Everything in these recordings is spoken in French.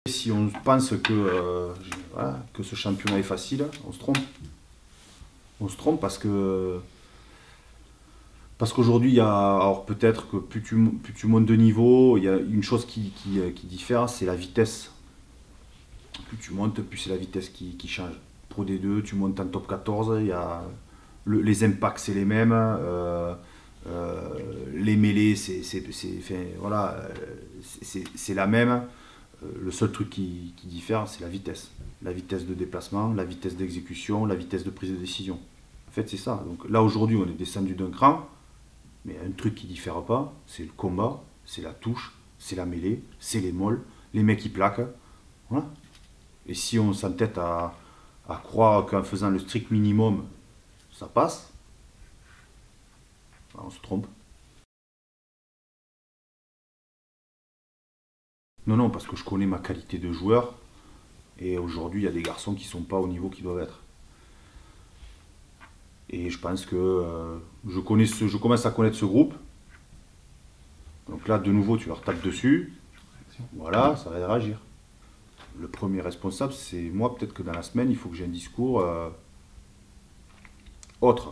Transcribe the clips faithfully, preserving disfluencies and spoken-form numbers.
Si on pense que, euh, voilà, que ce championnat est facile, on se trompe. On se trompe parce que parce qu'aujourd'hui, il y a, alors peut-être que plus tu, plus tu montes de niveau, il y a une chose qui, qui, qui diffère, c'est la vitesse. Plus tu montes, plus c'est la vitesse qui, qui change. Pro D deux, tu montes en top quatorze, il y a le, les impacts c'est les mêmes, euh, euh, les mêlées c'est voilà, c'est la même. Le seul truc qui, qui diffère, c'est la vitesse. La vitesse de déplacement, la vitesse d'exécution, la vitesse de prise de décision. En fait, c'est ça. Donc là, aujourd'hui, on est descendu d'un cran, mais un truc qui ne diffère pas, c'est le combat, c'est la touche, c'est la mêlée, c'est les molles, les mecs qui plaquent. Voilà. Et si on s'entête à, à croire qu'en faisant le strict minimum, ça passe, on se trompe. Non, non, parce que je connais ma qualité de joueur. Et aujourd'hui, il y a des garçons qui ne sont pas au niveau qu'ils doivent être. Et je pense que euh, je, connais ce, je commence à connaître ce groupe. Donc là, de nouveau, tu leur tapes dessus. Voilà, ça va réagir. Le premier responsable, c'est moi. Peut-être que dans la semaine, il faut que j'ai un discours euh, autre.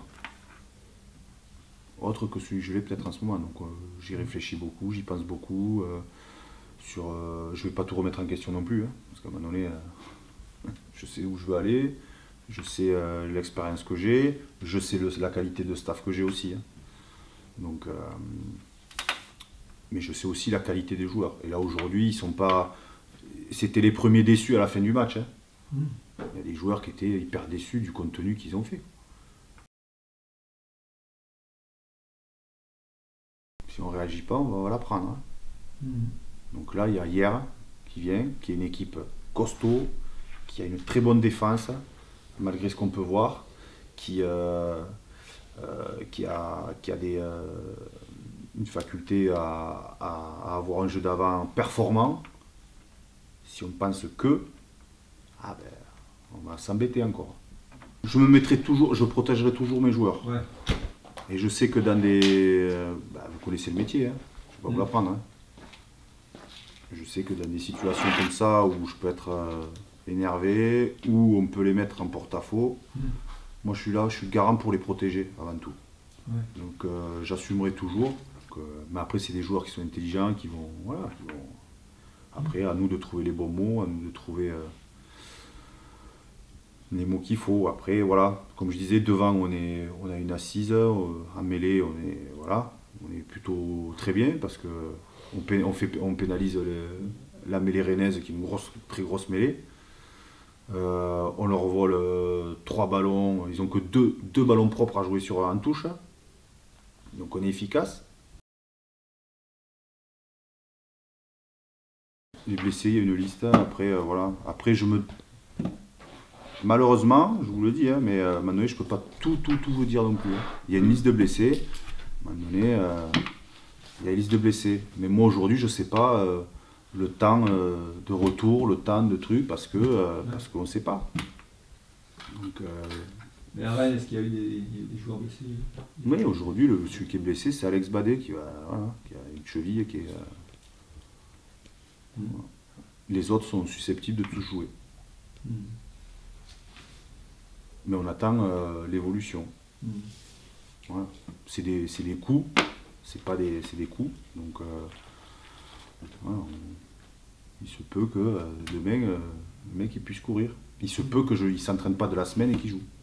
Autre que celui que je l'ai peut-être en ce moment. Donc euh, j'y réfléchis beaucoup, j'y pense beaucoup. Euh, sur, euh, je ne vais pas tout remettre en question non plus. Hein, parce qu'à un moment donné, euh, je sais où je veux aller. Je sais euh, l'expérience que j'ai, je sais le, la qualité de staff que j'ai aussi. Hein. Donc, euh, mais je sais aussi la qualité des joueurs. Et là aujourd'hui, ils sont pas. C'était les premiers déçus à la fin du match. Hein. Mmh. Il y a des joueurs qui étaient hyper déçus du contenu qu'ils ont fait. Si on ne réagit pas, on va la prendre. Hein. Mmh. Donc là, il y a hier qui vient, qui est une équipe costaud, qui a une très bonne défense. Malgré ce qu'on peut voir, qui, euh, euh, qui, a, qui a des, euh, une faculté à, à, à avoir un jeu d'avant performant. Si on pense que, ah ben, on va s'embêter encore. Je me mettrai toujours, je protégerai toujours mes joueurs. Ouais. Et je sais que dans des, euh, bah, vous connaissez le métier, hein, je ne vais pas mmh. vous l'apprendre. Hein. Je sais que dans des situations comme ça où je peux être euh, énervé, ou on peut les mettre en porte-à-faux. Mmh. Moi je suis là, je suis garant pour les protéger avant tout. Ouais. Donc euh, j'assumerai toujours. Donc, euh, mais après c'est des joueurs qui sont intelligents, qui vont, voilà, qui vont... Après à nous de trouver les bons mots, à nous de trouver euh, les mots qu'il faut. Après voilà, comme je disais, devant on, est, on a une assise, euh, en mêlée on est, voilà, on est plutôt très bien parce que on, pé on, fait, on pénalise le, la mêlée rennaise qui est une grosse, très grosse mêlée. Euh, on leur vole euh, trois ballons, ils n'ont que deux, deux ballons propres à jouer sur en touche, donc on est efficace. Les blessés, il y a une liste, après euh, voilà, après je me... Malheureusement, je vous le dis, hein, mais euh, à un moment donné je ne peux pas tout, tout, tout vous dire non plus. Hein. Il y a une liste de blessés, à un moment donné, euh, il y a une liste de blessés, mais moi aujourd'hui je ne sais pas euh, le temps euh, de retour, le temps de trucs, parce que euh, parce qu'on ne sait pas. Donc, euh... Mais à Rennes, est-ce qu'il y a eu des, des joueurs blessés? Oui, aujourd'hui, celui qui est blessé, c'est Alex Badet, qui, va, voilà, qui a une cheville qui est... Euh... Mm. Les autres sont susceptibles de tous jouer. Mm. Mais on attend euh, l'évolution. Mm. Voilà. C'est des, des coups, c'est pas des, c'est des coups. Donc, euh, voilà, on... il se peut que euh, demain, euh, le mec il puisse courir. Il se peut que je, il s'entraîne pas de la semaine et qu'il joue.